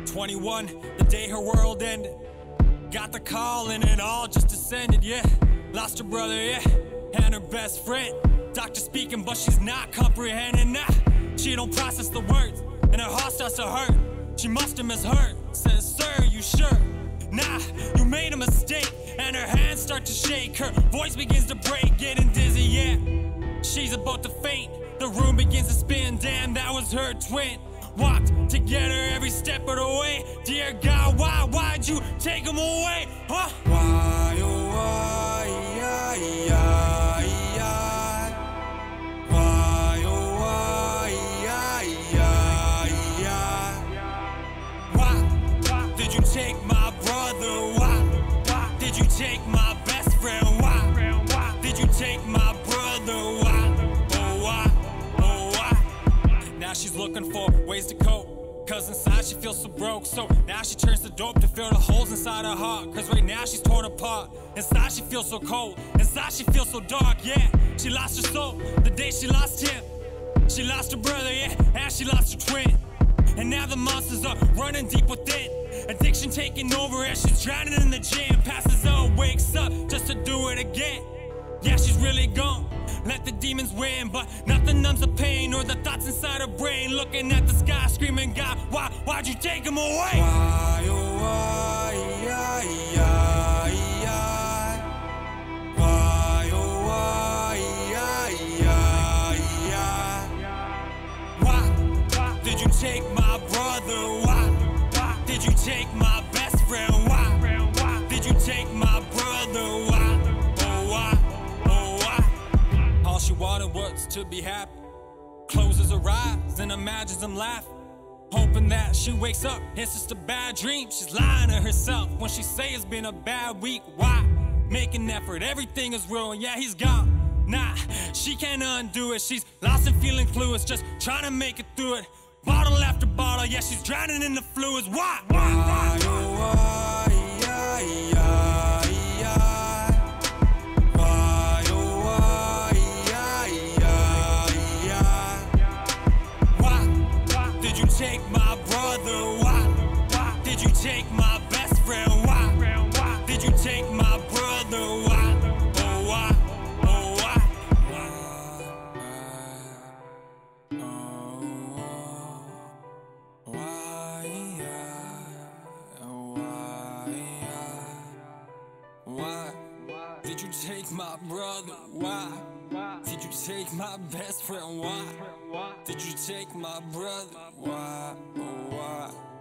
21, the day her world ended. Got the call and it all just descended, yeah. Lost her brother, yeah, and her best friend. Doctor speaking, but she's not comprehending, nah. She don't process the words, and her heart starts to hurt. She must have misheard, says, sir, you sure? Nah, you made a mistake, and her hands start to shake. Her voice begins to break, getting dizzy, yeah. She's about to faint, the room begins to spin. Damn, that was her twin. Walked together every step of the way. Dear God, why'd you take him away? Huh? Why, oh, why, yeah, yeah, yeah. Why, oh, why, yeah, yeah, yeah. Why did you take my brother? Why did you take my best friend? Why did you take my brother? Why? Now she's looking for ways to cope, cause inside she feels so broke. So now she turns to dope to fill the holes inside her heart. Cause right now she's torn apart. Inside she feels so cold, inside she feels so dark, yeah. She lost her soul the day she lost him. She lost her brother, yeah, and she lost her twin. And now the monsters are running deep within. Addiction taking over as she's drowning in the gym. Passes out, wakes up just to do it again. Yeah, she's really gone. Let the demons win, but nothing numbs the pain or the thoughts inside her brain. Looking at the sky, screaming, God, why'd you take him away? Why, oh, why, yeah, yeah, yeah. Why, oh, why, yeah, yeah, yeah. Why did you take my brother? Why did you take my best friend? Why did you take my brother? Why? All she wanted was to be happy. Closes her eyes and imagines him laughing. Hoping that she wakes up, it's just a bad dream. She's lying to herself when she say it's been a bad week. Why? Make an effort, everything is ruined, yeah, he's gone. Nah, she can't undo it. She's lost and feeling clueless, just trying to make it through it. Bottle after bottle, yeah, she's drowning in the fluids. Why, yeah, yeah, yeah. Why, oh, why, yeah, yeah, yeah. Why did you take my brother? Why did you take my best friend? Why did you take my brother? Why, oh, why, oh, why? Why did you take my brother? Why did you take my best friend? Why did you take my brother? Why, oh, why?